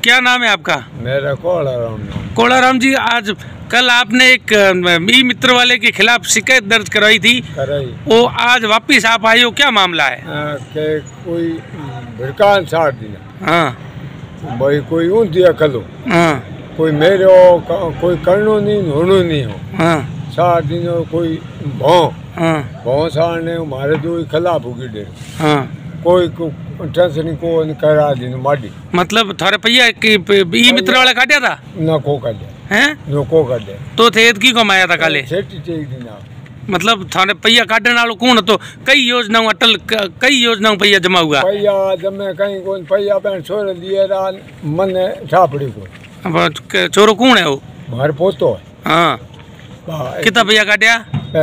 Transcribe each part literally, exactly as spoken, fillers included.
क्या नाम है आपका? मेरा कोलाराम नाम। कोलाराम जी, आज कल आपने एक ई मित्र वाले के खिलाफ शिकायत दर्ज कराई थी, कराई। वो आज वापिस आप आए हो, क्या मामला है? आ, के कोई भिड़कान साड़ दिया। हाँ भाई कोई ऊँ दिया खलो। हाँ कोई मेरे हो कोई करनो नहीं होनो नहीं हो। हाँ साड़ दिन कोई भौं हाँ भौं साड़ने हमारे दो खिलाफ होगी दे। हाँ कोई को टेंशन को करा दिन माडी। मतलब थारे भैया की ई मित्र वाला काटिया था ना को कर दे हैं? नो को कर दे तो थे की कमाया था काले? सेठी ठीक दिन आ। मतलब थाने पैया काटने वालों कौन? तो कई योजनाओं अटल कई योजनाओं पैया जमा हुआ। पैया जमे कहीं कौन पैया पैन छोड़ दिए रा मन छापड़ी को। अब छोरो कौन है वो? मार पोतो है। हाँ कितना पैया काटिया?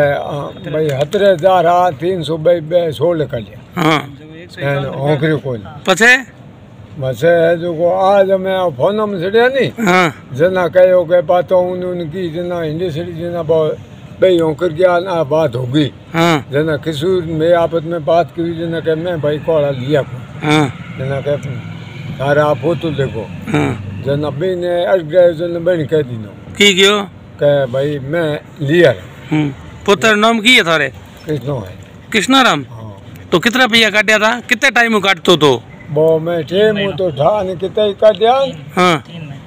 भाई हतरे हजार आ तीन सौ बे बे सोल कर लिया। हाँ ओकरी कोई पछे बस जो को आज मैं फोन में सड़िया नहीं। हाँ जना कहो के बातों उन उनकी जना हिंदी सड़ी जना भाई ओकर गया ना बात होगी। हाँ जना किशोर में आपस में बात की जना के मैं भाई कोड़ा लिया को। हाँ जना के तारा आप फोटो देखो। हाँ जना बी ने अट गए जना बन कह दिनो की क्यों के भाई मैं लिया। पुत्र नाम की है थारे? कृष्णो है। कृष्णाराम। हाँ तो कितना पैया काटिया था? कितने टाइम में काटतो तो? वो मैं टेम तो था नहीं कितने का दिया। हाँ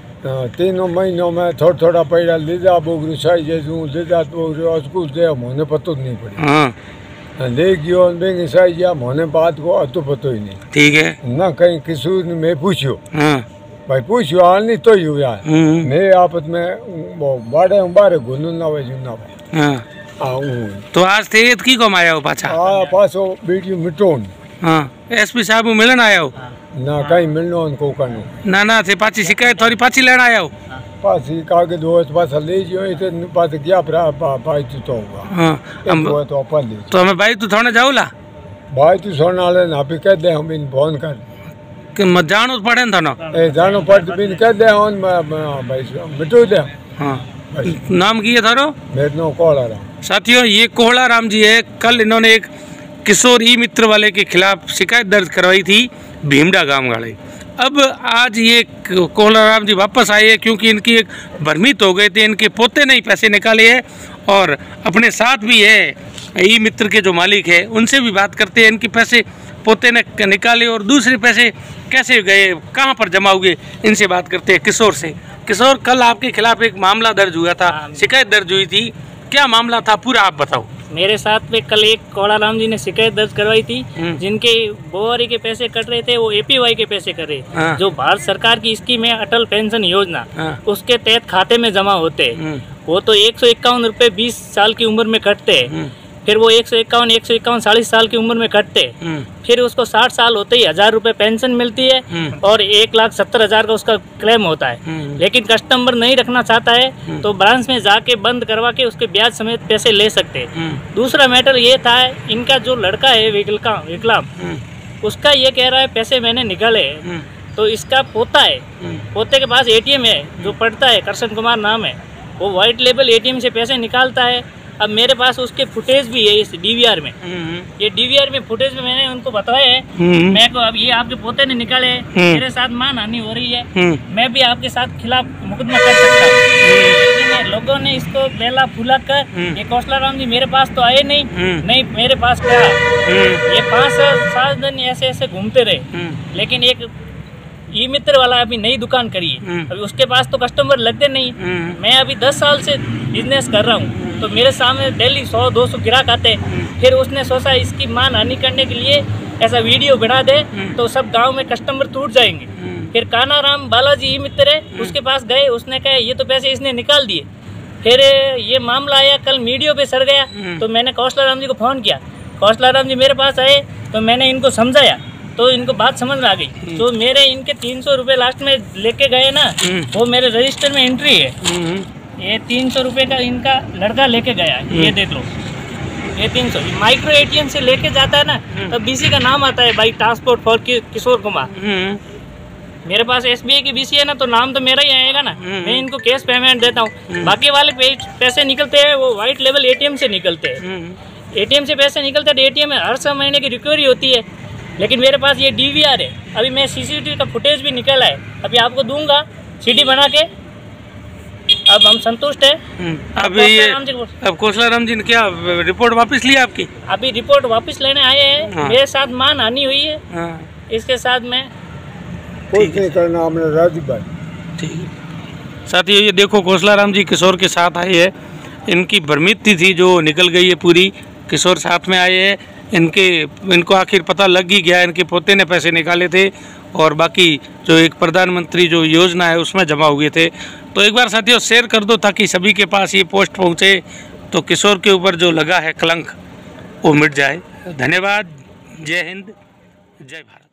तीनों महीनों में थोड़ा थोड़ा पैसा ले जा बोगरी सही जैसे ले जा तो स्कूल से मोने पतो नहीं पड़ी। हाँ ले गयो बेंगे सही जा मोने बात को अतो पतो ही नहीं। ठीक है ना कहीं किशोर ने मैं पूछो। हाँ भाई पूछो हाल नहीं तो ही यार मैं आपस में वो बाड़े बारे घुनू ना वे ना हाँ आऊं तो आज थे की कमाया हो पाछा? आ पासो वीडियो मिटोन। हाँ एसपी साहब मिलन आया हो? ना कहीं मिलनो उनको करनो ना ना थे पाची शिकायत थोड़ी पाची लेना आया हो? पासी कागज हो तो पास ले जियो इते पास गया प्रा भाई तू तो होगा। हाँ हम वो तो अपन ले तो हमें भाई तू थाने जाऊला भाई तू सोना ले ना भी कह दे हम इन फोन कर कि मत जानो पड़े न थाना। ए जानो पड़ बिन कह दे हम भाई मिटो दे। हाँ नाम की है थारो? मेरे नो कोलाराम। साथियों ये कोलाराम जी है। कल इन्होंने एक किशोर ई मित्र वाले के खिलाफ शिकायत दर्ज करवाई थी भीमडा गांव वाले। अब आज ये कोलाराम जी वापस आए हैं क्योंकि इनकी एक भ्रमित हो गए थे। इनके पोते ने ही पैसे निकाले हैं और अपने साथ भी है ई मित्र के जो मालिक है उनसे भी बात करते हैं। इनके पैसे पोते ने निकाले और दूसरे पैसे कैसे गए, कहाँ पर जमा हुए, इनसे बात करते हैं किशोर से। किशोर, कल आपके खिलाफ एक मामला दर्ज हुआ था, शिकायत दर्ज हुई थी, क्या मामला था पूरा आप बताओ। मेरे साथ में कल एक कोलाराम जी ने शिकायत दर्ज करवाई थी जिनके बोआरी के पैसे कट रहे थे, वो एपीवाई के पैसे कर रहे। हाँ। जो भारत सरकार की स्कीम है अटल पेंशन योजना। हाँ। उसके तहत खाते में जमा होते वो तो एक सौ इक्यावन रुपये बीस साल की उम्र में कटते, फिर वो एक सौ इक्यावन एक सौ इक्यावन चालीस साल की उम्र में कटते, फिर उसको साठ साल होते ही हजार रुपए पेंशन मिलती है और एक लाख सत्तर हजार का उसका क्लेम होता है। लेकिन कस्टमर नहीं रखना चाहता है तो ब्रांच में जाके बंद करवा के उसके ब्याज समेत पैसे ले सकते हैं। दूसरा मैटर ये था, इनका जो लड़का है विकलांग, उसका ये कह रहा है पैसे मैंने निकाले, तो इसका पोता है, पोते के पास एटीएम है जो पढ़ता है, कृष्ण कुमार नाम है, वो व्हाइट लेबल एटीएम से पैसे निकालता है। अब मेरे पास उसके फुटेज भी है इस डीवीआर में, ये डीवीआर में फुटेज में मैंने उनको बताया है मैं को अब ये आपके पोते ने निकाले हैं, मेरे साथ मानहानि हो रही है, मैं भी आपके साथ खिलाफ मुकदमा कर सकता हूँ। लेकिन लोगों ने इसको बेला फूला कर ये कोलाराम जी मेरे पास तो आए नहीं, नहीं मेरे पास क्या, ये पाँच सात दिन ऐसे ऐसे घूमते रहे। लेकिन एक ई मित्र वाला अभी नई दुकान करी है, अभी उसके पास तो कस्टमर लगते नहीं। मैं अभी दस साल से बिजनेस कर रहा हूँ तो मेरे सामने डेली सौ दो सौ ग्राहक आते। फिर उसने सोचा इसकी मानहानि करने के लिए ऐसा वीडियो बना दे तो सब गांव में कस्टमर टूट जाएंगे। फिर कानाराम बालाजी ई मित्र है, उसके पास गए, उसने कहा ये तो पैसे इसने निकाल दिए। फिर ये मामला आया, कल मीडिया पे सड़ गया तो मैंने कोलाराम जी को फ़ोन किया, कोलाराम जी मेरे पास आए तो मैंने इनको समझाया तो इनको बात समझ में आ गई। तो मेरे इनके तीन सौ रुपये लास्ट में लेके गए ना, वो मेरे रजिस्टर में एंट्री है, ये तीन सौ रुपये का इनका लड़का लेके गया है, ये देख लो, ये तीन सौ माइक्रो एटीएम से लेके जाता है ना तब बीसी का नाम आता है भाई ट्रांसपोर्ट फॉर किशोर कुमार। मेरे पास एसबीआई की बीसी है ना तो नाम तो मेरा ही आएगा ना, मैं इनको कैश पेमेंट देता हूँ। बाकी वाले पैसे निकलते हैं वो व्हाइट लेवल एटीएम से निकलते हैं, एटीएम से पैसे निकलते हैं, एटीएम में हर छह महीने की रिकवरी होती है। लेकिन मेरे पास ये डीवीआर है, अभी मैं सीसीटीवी का फुटेज भी निकला है, अभी आपको दूंगा सीडी बना के। अब हम संतुष्ट हैं। अभी ये अब कोसलाराम जी ने क्या रिपोर्ट वापस ली आपकी? अभी रिपोर्ट वापस लेने आए हैं। हाँ। मेरे साथ मानहानि हुई है। हाँ। इसके साथ मैं कुछ नहीं करना, हमने राजी भाई। ठीक है साथियों, ये देखो कोसलाराम जी किशोर के साथ आए हैं। इनकी भ्रमित थी जो निकल गई है पूरी। किशोर साथ में आए हैं, इनके इनको आखिर पता लग ही गया, इनके पोते ने पैसे निकाले थे और बाकी जो एक प्रधानमंत्री जो योजना है उसमें जमा हुए थे। तो एक बार साथियों शेयर कर दो ताकि सभी के पास ये पोस्ट पहुँचे, तो किशोर के ऊपर जो लगा है कलंक वो मिट जाए। धन्यवाद। जय हिंद, जय भारत।